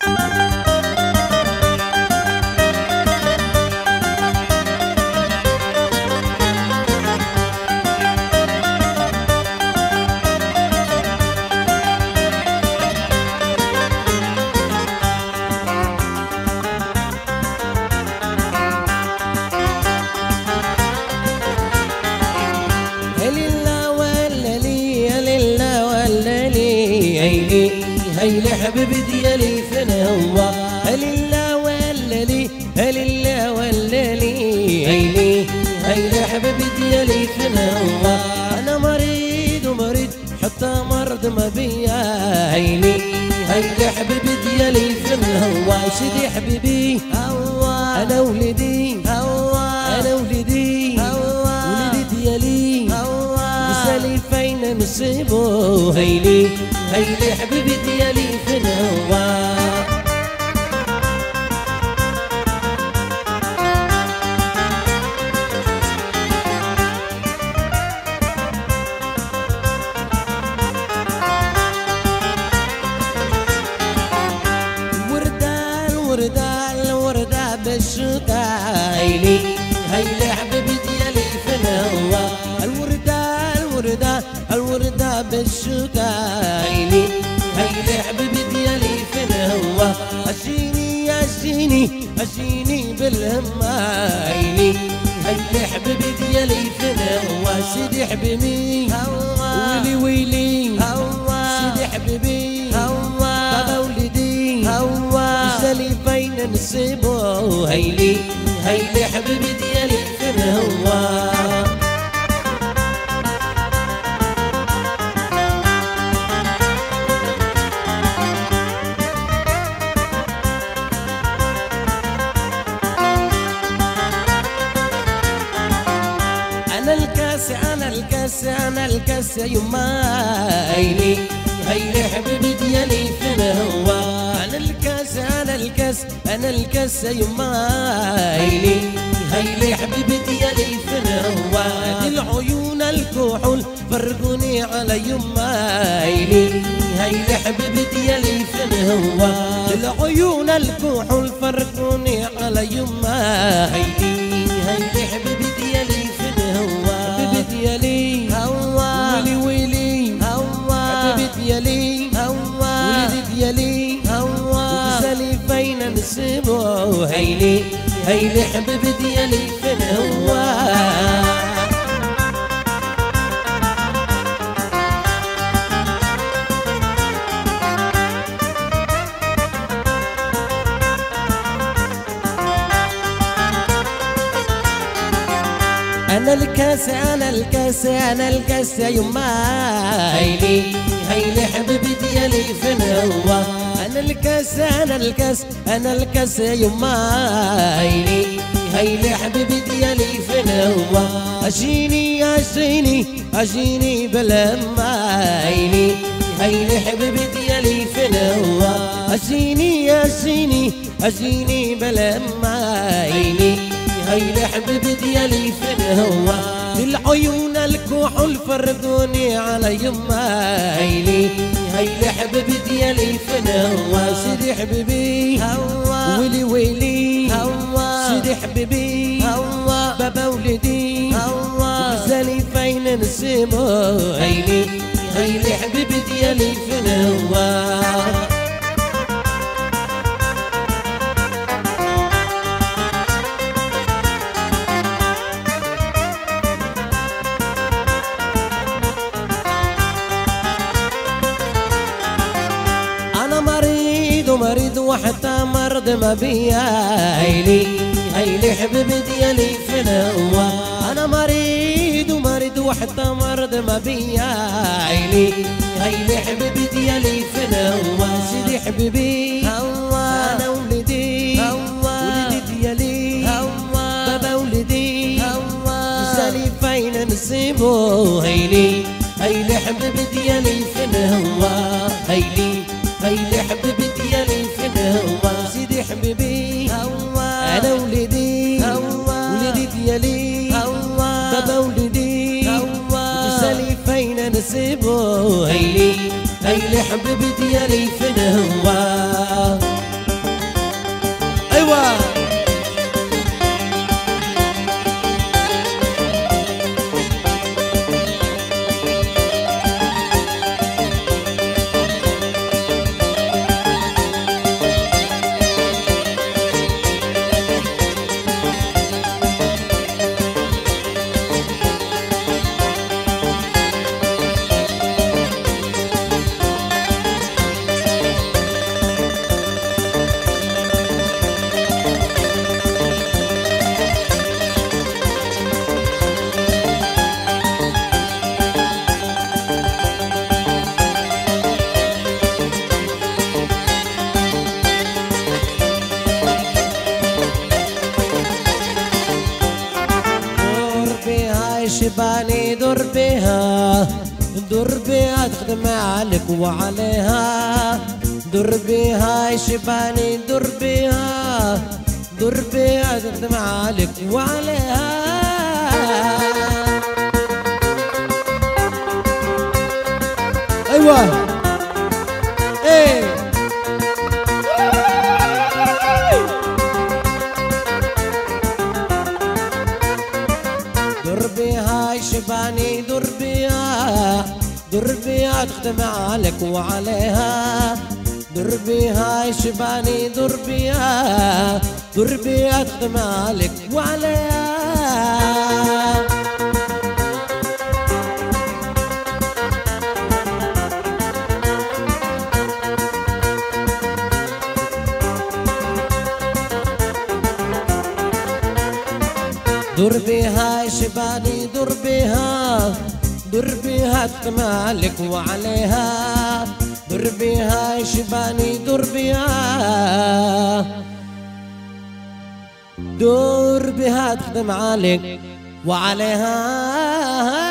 هيلي حبيبي ديالي فين هو هليلا ولالي هليلا ولالي هيلي حبيبي ديالي فين هو انا مريض ومريض حتى مرض ما بيا هيلي حبيبي ديالي فين هو سيدي حبيبي انا ولدي انا ولدي ولدي ديالي وسالي فين نصيبو هيلي حبيبي ديالي فين هو الوردة بالشوكة هيلي حبيبي ديالي فين هو الوردة بالشوكة هيلي حبيبي ديالي فين هو أجيني بالهمة هيلي حبيبي ديالي فين هو سيدي حبيبي ويلي سيدي حبيبي بابا ولدي وسالي فين نصيبو هيلي حبيبي ديالي فين هو أنا الكاس يا يما هيلي حبيبي ديالي فين هو أنا الكاس يا يما هيلي حبيبي ديالي فين هو العيون الكحول فرقوني على يما هيلي حبيبي ديالي فين هو العيون الكحول فرقوني على يما هيلي حبيبي ديالي فين هو ديالي ويلي حبيبي ديالي ولدي ديالي وسالي فين نسيبو هيلي حبيبي ديالي فين هو أنا الكاس يا يما هيلي حبيبي ديالي فين هو أنا الكاس يا يما هيلي حبيبي ديالي فين هو أجيني بالهمة هيلي حبيبي ديالي فين هو أجيني بالهمة هيلي حبيبي ديالي فين هو العيون الكحول فرقوني على يما هيلي حبيبي ديالي فين هو سيدي حبيبي ويلي سيدي حبيبي بابا ولدي وسالي فين نسيبو هيلي حبيبي ديالي فين هو مريض وحتى مرض ما بيا هيلي حبيبي ديالي فين هو انا مريض وحتى مرض ما بيا هيلي حبيبي ديالي فين هو سيدي حبيبي انا ولدي ديالي بابا ولدي وسالي فين نسيبو هيلي حبيبي ديالي فين هو هيلي حبيبي ديالي فين هو سيدي حبيبي انا ولدي ديالي بابا ولدي وسالي فين نسيبو هيلي حبيبي ديالي فين هو شباني دور بها دور بها تخدم عليك وعليها دور بها شباني دور بها تخدم عليك وعليها ايوه ايه دور بها شباني دور بها تخدم عليك وعليها دور بها شباني دور بها تخدم عليك وعليها دور بها شباني دور بها تخدم عليك وعليها دور بها شباني دور بها تخدم عليك وعليها